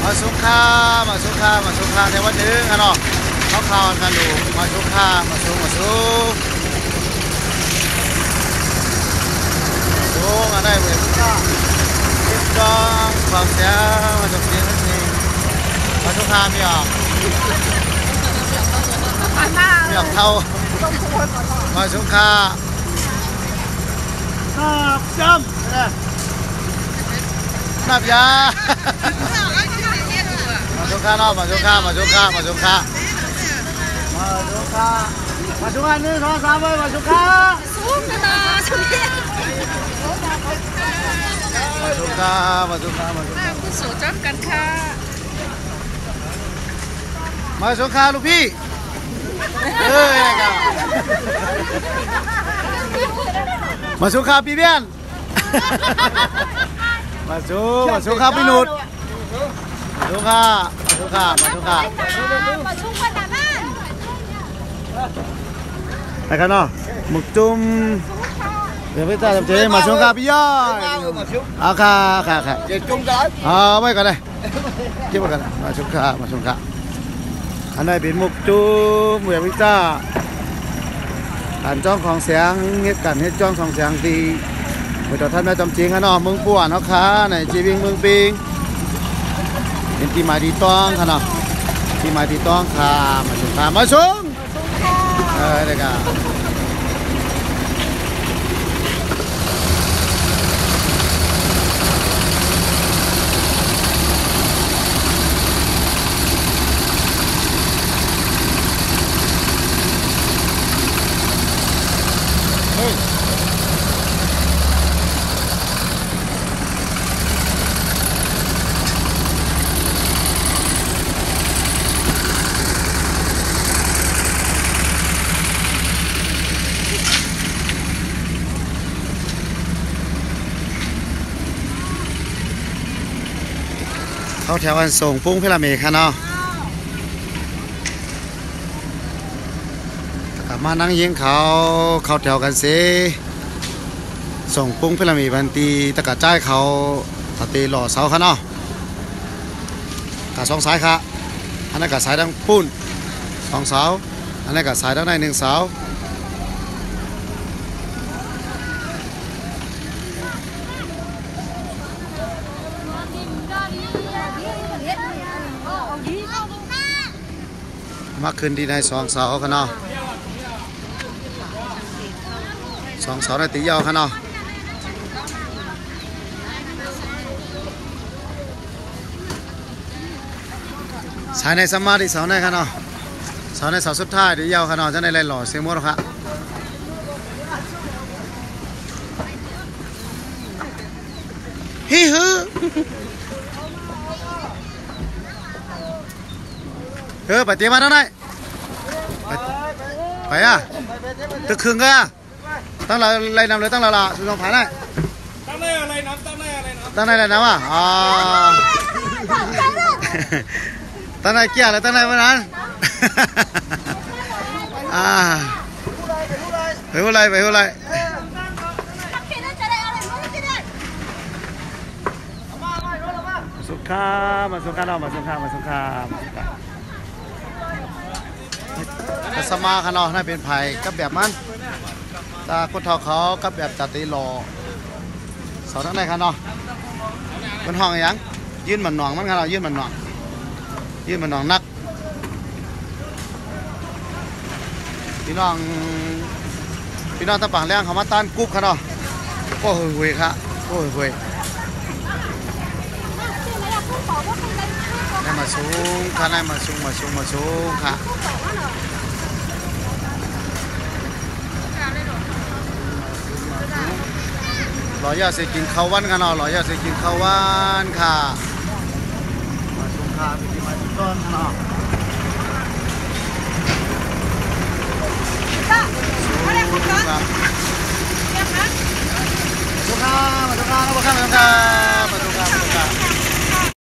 มาสุขามาสุขามาสุขาในวันหนึ่งกันเนาะเขาข่าวกันดูมาสุขามาสุมาสุสุอันได้เหมือนกันคิดจ้องความเสียมาจบเสียงนั่นเองมาสุขาไม่ออกไม่ออกเท่ามาสุขาจำนับยามาสุขาเนาะมาสุขามาสุขามาสุขามาสุขามาสุขา1 2 3เลยมาสุขาสู้กันนะสุขีมาสุขามาสุขามาสุขาคุณสู้จับกันค่ะมาสุขาลูกพี่นะครับมาสุขาพี่เบี้ยนมาสุขาพี่นุชมาสุขามาสุขามาสุขาไปกันเนาะหมึกจุ่มเดี๋ยวพี่ตาทำเจมาสุขาพี่ย่อยเอาค่ะเจ็ดจุ่มได้ไม่กันเลยเจ็บกันมาสุขาอันนี้เป็นหมึกจุ่มเดี๋ยวพี่ตาการจ้องของเสียงเงี้ยกันเงี้ยจ้องของเสียงดีเมื่อท่านแม่จำจริงฮะเนาะเมืองป่วนเนาะค่ะในชีวิตเมืองปิงเป็นที่มาดีต้องค่ะเนาะที่มาดีต้องค่ะมาชมค่ะมาชมเด็กอ่ะเขาแถวกันส่งปุ้งพิราเมค่ะเนาะกลับมานั่งยิงเขาแถวกันสิส่งปุ้งพิราเมบันตีตะกัดใจเขาตะตีหล่อเสาค่ะเนาะกับ2 สายค่ะอันนั้นกับสายดังปุ้น2 เสาอันนั้นกับสายดังใน1 เสามาขึ้นที่ใน2 เสาค่ะเนาะ2 เสาในตียาวค่ะเนาะสายในสมาธิเสาในค่ะเนาะเสาในเสาสุดท้ายตียาวค่ะเนาะจะในไรหล่อเสียงมดค่ะฮิฮือไปเตรียมมาเท่าไหร่ไปอ่ะตึกครึ่งก็ตั้งไรนำเลยตั้งละสุดท้ายได้ตั้งไรอะไรน้ำตั้งไรอะไรน้ำอ่ะตั้งไรเกี่ยอะไรตั้งไรวันนั้นไปหัวไรสุขามาสุขาเนาะมาสุขาสมาค่ะเนาะน่าเป็นไผ่กับแบบมันตาคนเท่าเขากับแบบจัดตีหล่อสอนทั้งในค่ะเนาะเป็นห้องอย่างยื่นมันหนองมันค่ะเนาะยื่นมันหนองนักพี่น้องตะปังแรงเขามาต้านกุ๊บค่ะเนาะโอ้โหเว้ยค่ะโอ้โหเว้ยได้มาสูงค่ะได้มาสูงค่ะหล่อยาเสกินข้าววันกันเนาะหล่อยาเสกินข้าววันค่ะมาชมค่ะไปที่มาที่ต้นเนาะ